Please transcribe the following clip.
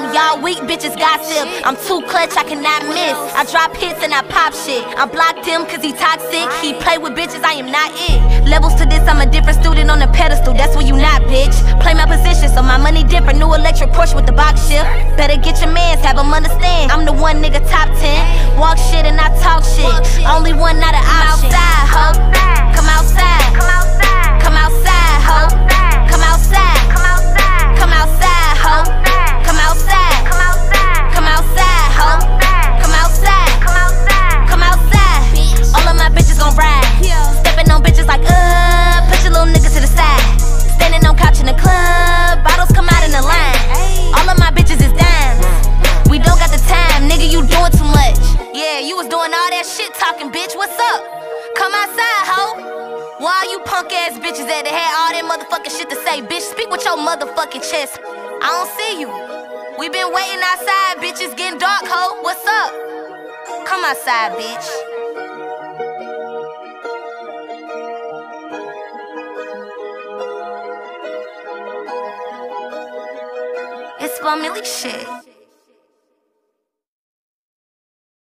y'all weak bitches gossip. I'm too clutch, I cannot miss. I drop hits and I pop shit. I blocked him cause he toxic. He play with bitches, I am not it. Levels to this, I'm a different student on a pedestal. That's where you not, bitch. Play my position, so my money different. New electric Porsche with the box shift. Better get your mans, have them understand. I'm the one nigga top 10. Walk shit and I talk shit. Only one not an option. Come outside, ho. Come outside. Come outside, ho. Come outside. Come outside. Come outside, ho. Come outside. Come outside. Come outside, ho. Come outside. Come outside. Come outside. All of my bitches gon' ride. Stepping on bitches like push your little nigga to the side. Standing on couch in the club, bottles come out in the line. All of my bitches is dimes. We don't got the time, nigga, you doing too much. Yeah, you was doing all that shit talking, bitch, what's up? Come outside, ho. Why all you punk ass bitches that had all that motherfucking shit to say? Bitch, speak with your motherfucking chest. I don't see you. We been waiting outside, bitches getting dark, ho. What's up? Come outside, bitch. It's Flo Milli shit.